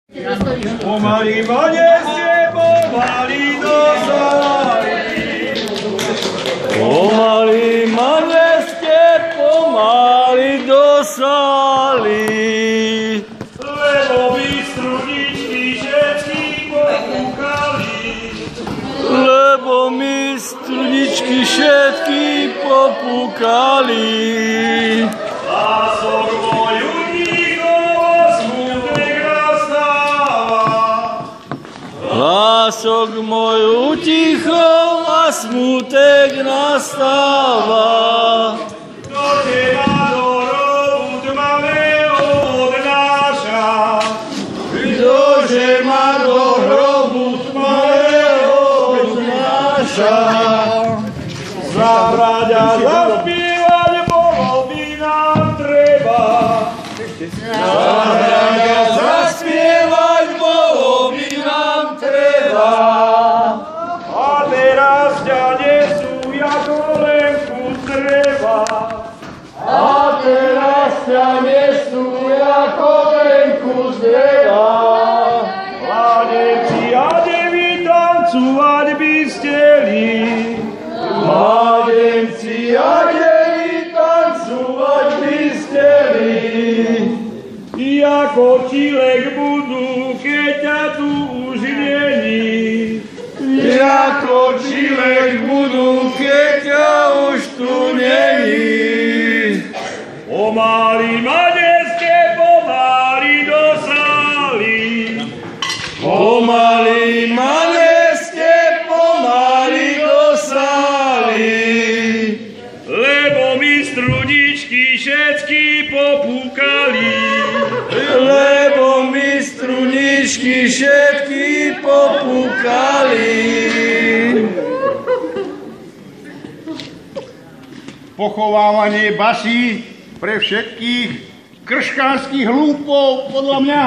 Pomaly ma nesie, pomaly do sály. Pomaly ma nesie, pomaly do sály. Lebo by strudičky všetky popúkali. Lebo mi strudičky všetky popúkali. Lások moju ticho smutek nastáva. Lások môj uticho a smutek nastáva. Do teba do hrobu tmavého odnáša. Ktože ma do hrobu tmavého odnáša. Zabrať a zaspievať bolo by nám treba. Zahrať a zaspievať bolo by nám treba. A teraz ťa nesú ako len kus dreva. A teraz ťa nesú ako len kus dreva. Mládenci a devy tancovať by steli. Mládenci a devy tancovať by steli. Jako čilek budú, keď ťa tu už není. Jako čilek budú, keď ťa už tu není. Pomaly ma nesie, pomaly do sály. Pomaly ma nesie, pomaly do sály. Lebo mi strudičky všetky popúkali. Lebo mi struničky všetky popúkali. Pochovávanie basí pre všetkých krškárskych hlúpov, podľa mňa.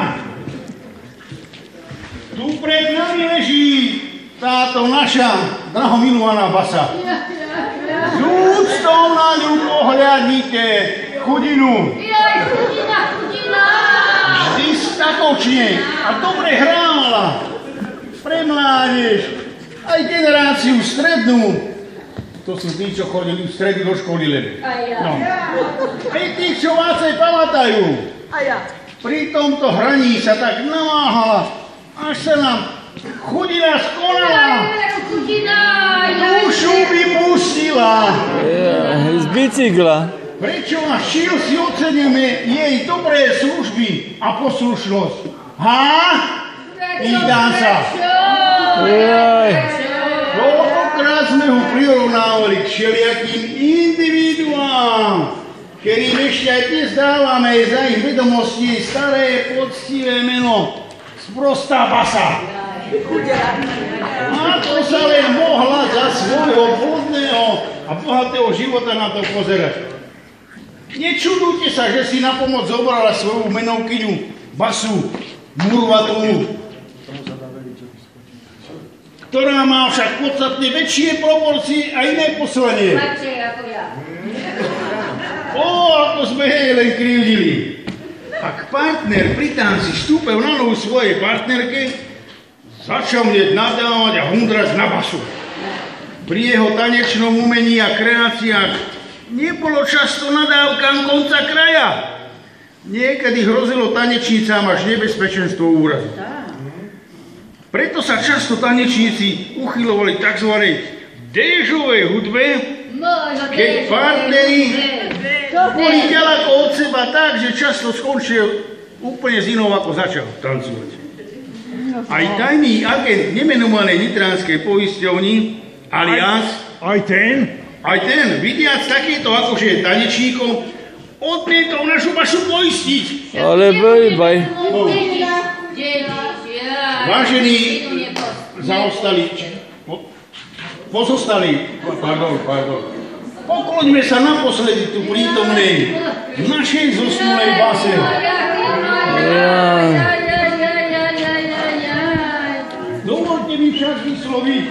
Tu pred nami leží táto naša drahomilovaná basa. S úctou na ňu pohľadnite, chudinu. Jaj, chudina, chudina! Vždy statočne a dobre hrála. Pre mládež, aj generáciu strednú. To sú tí, čo chodili v stredy do školy len. A ja. No. Aj tí, čo vácej pamätajú. A ja. Pri tomto hraní sa tak namáhala, až sa nám chudina skonala. Jaj, chudina! Dušu by pustila. Z bicykla. Prečo a šil si oceníme jej dobré služby a poslušnosť? Há? Pýtam sa. Jaj. Koľkokrát sme ho prirovnávali k všelijakým individuám, ktorým ešte aj dnes dávame za ich vedomosti staré poctivé meno Sprostá basa. Ako sa len mohla za svojho plodného a bohatého života na to pozerať. Nečudujte sa, že si na pomoc zobrala svoju menovkyňu basu Murvatovú, ktorá má však podstatne väčšie proporcie a iné poslanie. Mladšie ako ja. Ako sme jej len krivdili. Ak partner pri tanci stúpil na nohu svojej partnerke, začal hneď nadávať a hundrať na basu. Pri jeho tanečnom umení a kreáciách nebolo často nadávkam konca kraja. Niekedy hrozilo tanečnícám až nebezpečenstvo úrazu. Preto sa často tanečníci uchylovali tzv. Déžovej hudbe, keď partneri boli ďaleko od seba tak, že často skončil úplne z inou, ako začal tancovať. Aj tajný agent nemenovanej nitranskej poisťovni, alias Aj ten? vidiac takéto akože tanečníkov, odmietol našu bašu poistiť. Ale baj. Vážení pozostali, pokloňme sa naposledy tu prítomnej našej zosnulej base. Dovolte mi však vysloviť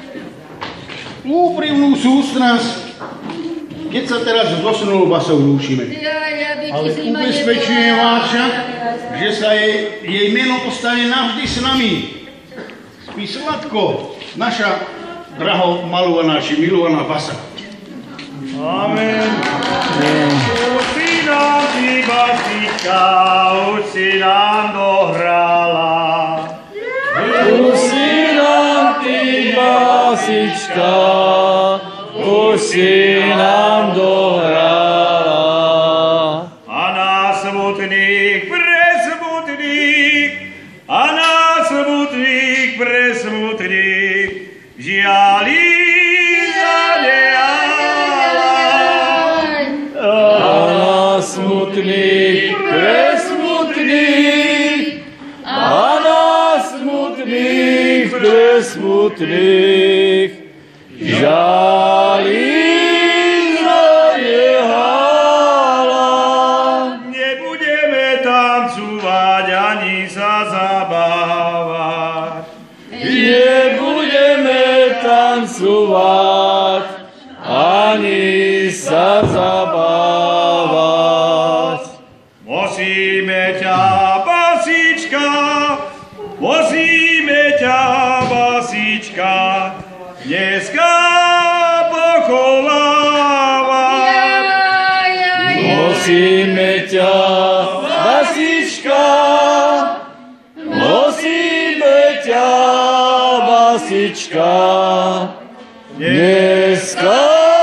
úprimnú sústrasť, keď sa teraz s zosnulou basou lúčime. Ale ubezpečujem vás však, že sa jej meno ostane navždy s nami. Spí sladko, naša draho malovaná či milovaná basa. Amen. Už si nám ty basička, už si nám dohrala. Už si nám ty basička, už si nám dohrala. A na smutných, presmutných, a na smutných, presmutných, žiali smutných, presmutných, a na smutných, presmutných, žali zanehala. Nebudeme tancovať ani sa zabávať. Nebudeme tancovať ani sa zabávať. Musíme ťa, basička, dneska pochovávať. Musíme ťa, basička, musíme ťa, basička, dneska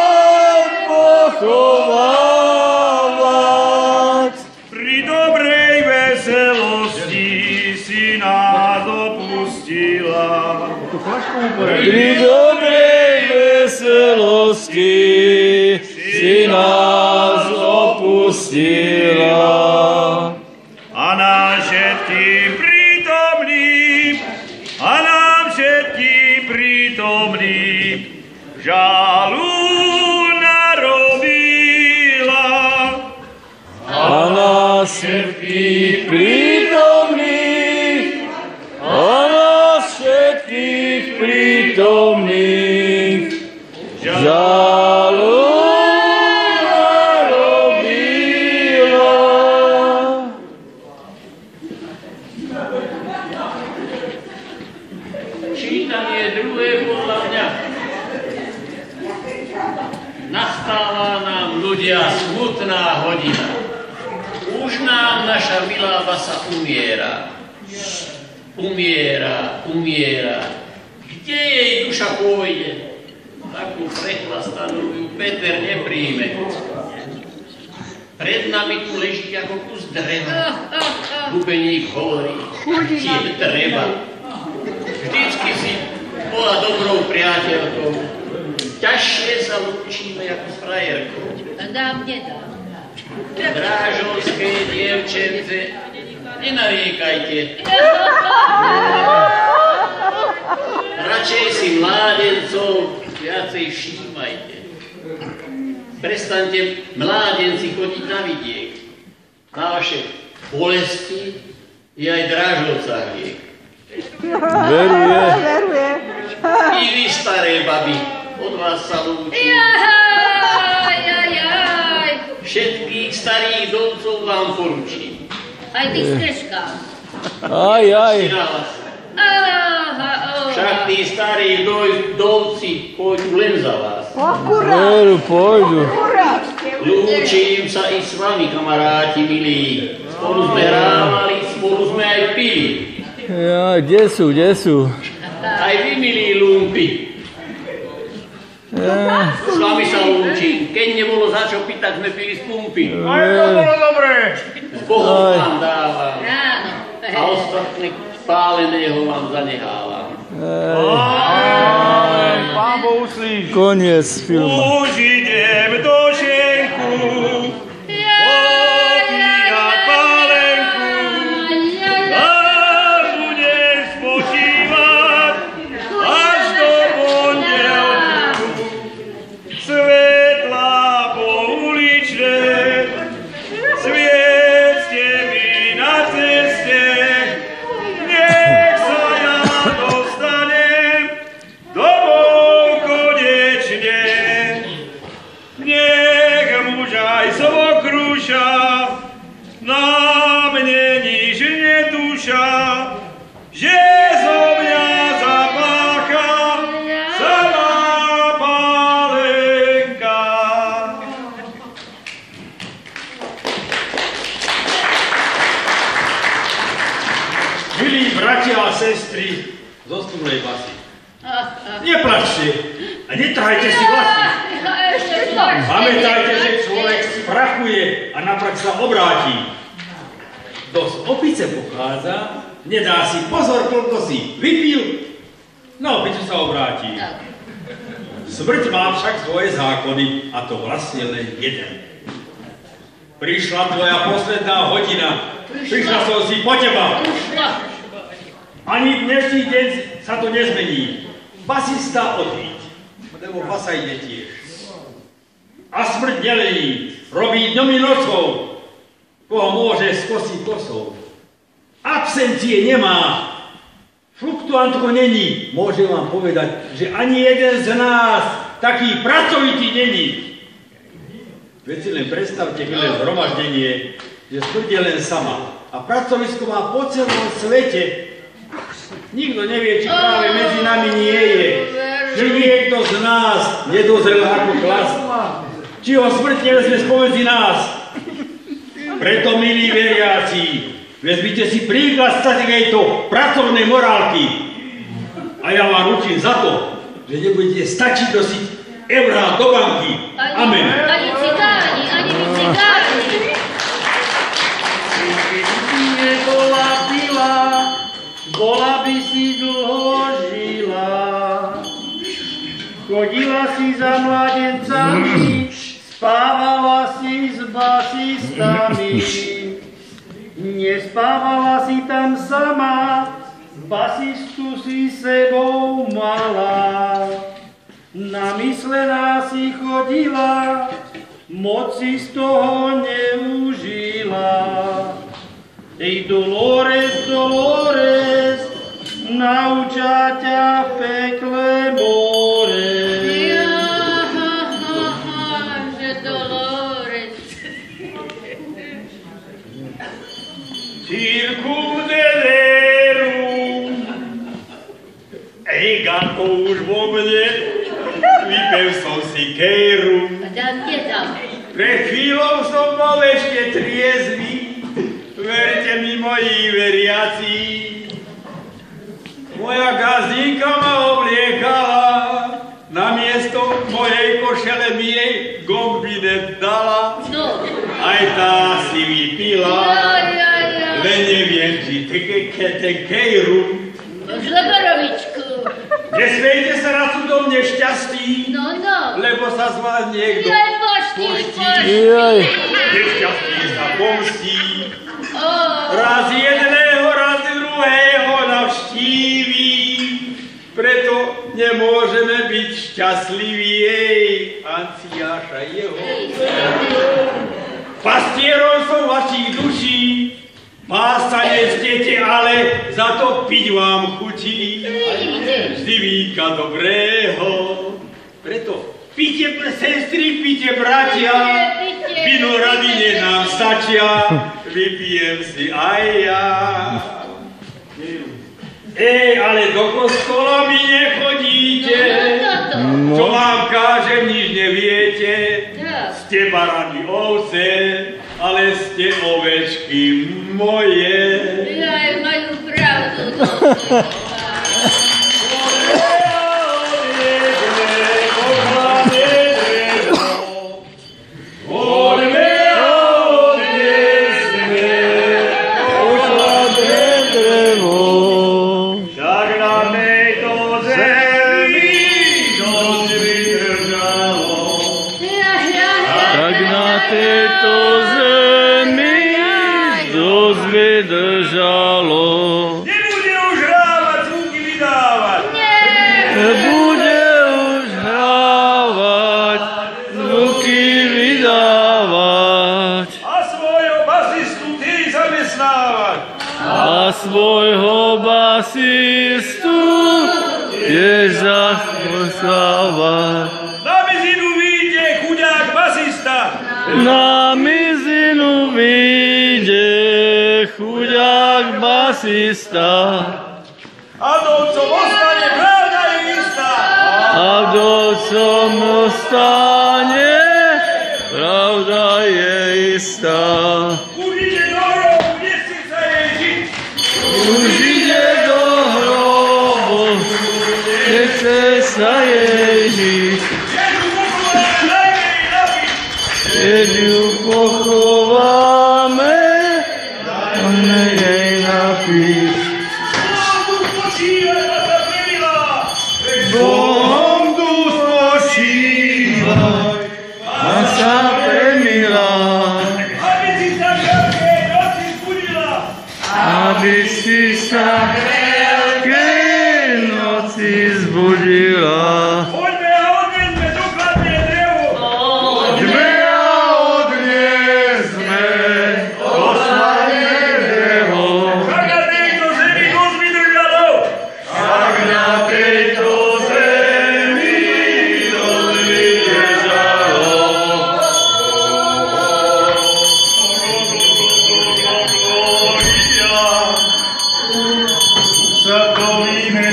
pochovávať. Pri dobrej veselosti si nás opustila. Pri dobrej veselosti si nás opustila. A nám všetkým prítomným žalu narobila. A nás všetkých prítomných, žalu narobila. Čítanie druhé podľa mňa. Nastáva nám, ľudia, smutná hodina. Už nám naša milá basa umiera. Umiera. Kde jej duša pôjde? Takú prechlastanú ju Peter nepríjme. Pred nami tu leží ako kus dreva. Bubeník hovorí, tie treba. Vždycky si bola dobrou priateľkou. Ťažšie sa lúčime ako s frajerkou. Dám, nedám. Drážovské dievčence, nenariekajte. Radšej si mládencov viacej všímajte. Prestaňte mládenci chodiť na vidiek. Na vaše bolesti je aj Drážovca hriech. Veruje. I vy, staré baby, od vás sa lúčim. Všetkých starých dovcov vám poručím. Aj ty Steška. Aj. Však tí starí dovci pôjdu len za vás. Veru, pôjdu. Lúčim sa i s vami, kamaráti milí. Spolu sme hrávali, spolu sme aj pili. Ja, kde sú? Aj vy, milí lumpi. S vami sa lúčim. Keď nebolo za čo piť, tak sme pili z pumpy. Aj to bolo dobré. S Bohom vám dávam. Áno. A ostatné páleného vám zanechávam. Pán Boh uslíš. Koniec filmu. Už idem do šenku, popíjať pálenku, a budem spočívať až do pondelku. Svetla pouličné, sviedzte mi na ceste, nech sa ja dostanem domov konečne. že zo mňa zapácha samá Pálenka. Milí bratia a sestry zo Stúnej basy, neplačte a netrhajte si vlasy. Pamätajte, že človek sprachuje a naprach sa obráti. Kto z opice pochádza, nedá si pozor, koľko si vypil, na opicu sa obráti. Smrť má však svoje zákony, a to vlastne len jeden. Prišla tvoja posledná hodina, prišla som si po teba. Ani dnešný deň sa to nezmení. Basista odíď, lebo basa ide tiež. A smrť nelení, robí dňom i nocou, koho môže skosiť kosou. Absencie nemá, fluktuantko není. Môžem vám povedať, že ani jeden z nás taký pracovitý není. Veď si len predstavte, milé zhromaždenie, že smrť je len sama a pracovisko má po celom svete. Nikto nevie, či práve medzi nami nie je, či niekto z nás nedozrel ako klas, či ho smrť nevezme spomedzi nás. Preto, milí veriaci, vezmite si príklad z takejto pracovnej morálky. A ja vám ručím za to, že nebudete stačiť nosiť eurá do banky. Amen. Ani cigáni, ani my cigáni. Keby nebola pila, bola by si dlho žila. Chodila si za mladencami, spávala si s basistami. Nespávala si tam sama, basistu si sebou mala. Namyslená si chodila, moc si z toho neužila. Ej Dolores, Dolores, nauča ťa v pekle more. Že Dolores. Circum delerum. Ej, Ganko, už vo mne, vypev som si kejrum. Dám, nedám. Pred chvíľou som bol ešte triezvy, verte mi, moji veriaci. Moja gazdinka ma obliekala, namiesto mojej košele mi jej gombinet dala. No. Aj tá si vypila, len neviem, či ten kejrum. Žleborovičku. Nesmejte sa na cudom nešťastí, No. lebo sa z vás niekto Jaj, poští. nešťastí sa pomstí. Raz jedného, raz druhého navštíví, preto nemôžeme byť šťastliví, Anciáša jeho. Pastierom som vašich duší, pásca nechcete, ale za to piť vám chutí. Vždy víka dobrého, preto pite sestry, pite bratia, vinorady nám stačia, vypijem si aj ja. Ale do kostola mi nechodíte, čo vám kážem, nič neviete. Ste barany ovce, ale ste ovečky moje. Jaj, majú pravdu. Držalo. Nebude už hrávať, zvuky vydávať. Nebude už hrávať, zvuky vydávať. A svojho basistu ty zamestnávať. A svojho basistu tiež zamestnávať. Na mizinu vyjde chudák basista. Na mizinu vyjde chudák basista. A dovcom ostane pravda je istá. A vdovcom ostane, pravda je istá. Už ide do hrobu, nechce sa jej žiť. Už ide do hrobu, nechce sa jej žiť. Keď ju pochováme, dajme jej napiť. Bohom tu spočívaj a sa premila, aby si sa veľkej noci zbudila. Poďme a odnesme dokladné drevo. Poďme a odniesme posledné drevo, Tak na tejto zemi dosť vydržalo. tak na tejto zemi dozvydržalo. Sa to vyhne